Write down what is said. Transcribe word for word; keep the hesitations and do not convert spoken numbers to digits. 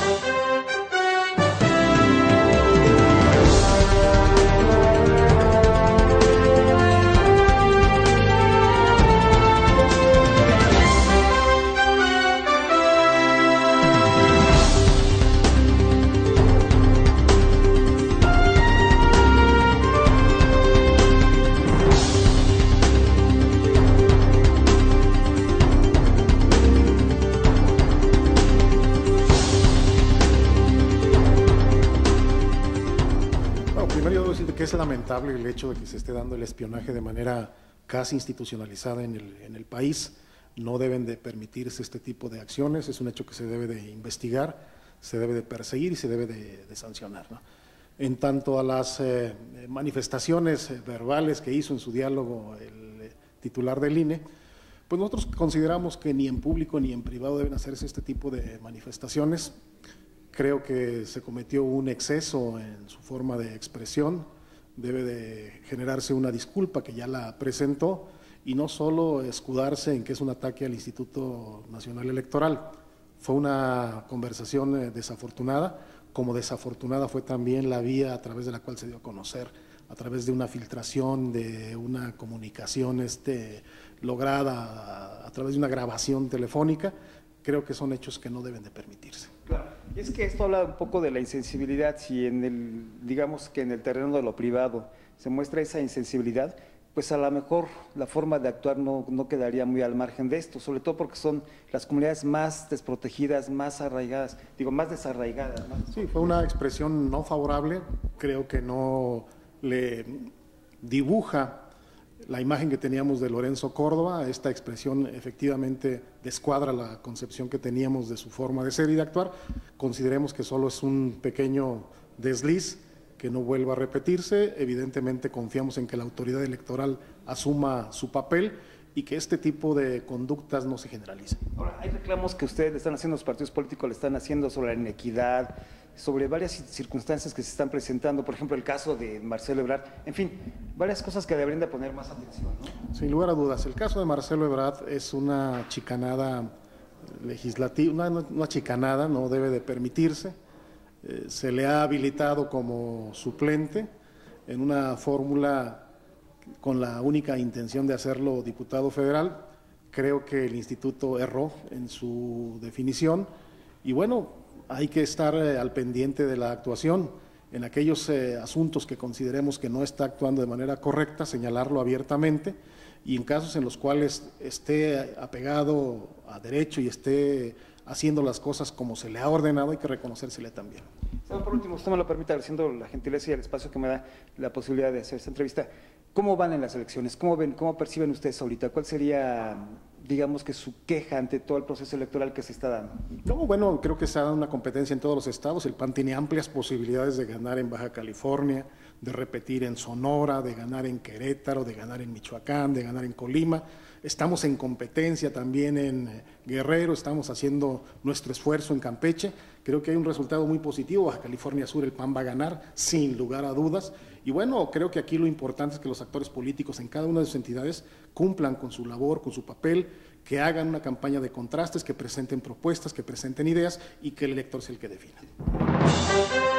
Que es lamentable el hecho de que se esté dando el espionaje de manera casi institucionalizada en el, en el país. No deben de permitirse este tipo de acciones, es un hecho que se debe de investigar, se debe de perseguir y se debe de, de sancionar, ¿no? En tanto a las eh, manifestaciones verbales que hizo en su diálogo el eh, titular del I N E, pues nosotros consideramos que ni en público ni en privado deben hacerse este tipo de manifestaciones. Creo que se cometió un exceso en su forma de expresión. Debe de generarse una disculpa que ya la presentó y no solo escudarse en que es un ataque al Instituto Nacional Electoral. Fue una conversación desafortunada, como desafortunada fue también la vía a través de la cual se dio a conocer, a través de una filtración, de una comunicación este, lograda a, a través de una grabación telefónica. Creo que son hechos que no deben de permitirse. Claro, y es que esto habla un poco de la insensibilidad. Si en el, digamos que en el terreno de lo privado se muestra esa insensibilidad, pues a lo mejor la forma de actuar no, no quedaría muy al margen de esto, sobre todo porque son las comunidades más desprotegidas, más arraigadas, digo, más desarraigadas, ¿no? Sí, fue una expresión no favorable, creo que no le dibuja la imagen que teníamos de Lorenzo Córdoba. Esta expresión efectivamente descuadra la concepción que teníamos de su forma de ser y de actuar. Consideremos que solo es un pequeño desliz, que no vuelva a repetirse. Evidentemente confiamos en que la autoridad electoral asuma su papel y que este tipo de conductas no se generalicen. Ahora, hay reclamos que ustedes le están haciendo, los partidos políticos le están haciendo sobre la inequidad, sobre varias circunstancias que se están presentando, por ejemplo el caso de Marcelo Ebrard, en fin, varias cosas que deberían de poner más atención, ¿no? Sin lugar a dudas, el caso de Marcelo Ebrard es una chicanada legislativa, una, una chicanada, no debe de permitirse. Eh, se le ha habilitado como suplente en una fórmula con la única intención de hacerlo diputado federal. Creo que el instituto erró en su definición y bueno, hay que estar eh, al pendiente de la actuación. En aquellos eh, asuntos que consideremos que no está actuando de manera correcta, señalarlo abiertamente, y en casos en los cuales esté apegado a derecho y esté haciendo las cosas como se le ha ordenado, hay que reconocérsele también. Por último, usted me lo permite, agradeciendo la gentileza y el espacio que me da la posibilidad de hacer esta entrevista. ¿Cómo van en las elecciones? ¿Cómo ven, cómo perciben ustedes ahorita? ¿Cuál sería, digamos, que su queja ante todo el proceso electoral que se está dando? No, bueno, creo que se ha dado una competencia en todos los estados. El P A N tiene amplias posibilidades de ganar en Baja California, de repetir en Sonora, de ganar en Querétaro, de ganar en Michoacán, de ganar en Colima. Estamos en competencia también en Guerrero, estamos haciendo nuestro esfuerzo en Campeche. Creo que hay un resultado muy positivo. Baja California Sur, el P A N va a ganar, sin lugar a dudas. Y bueno, creo que aquí lo importante es que los actores políticos en cada una de sus entidades cumplan con su labor, con su papel, que hagan una campaña de contrastes, que presenten propuestas, que presenten ideas y que el elector sea el que defina.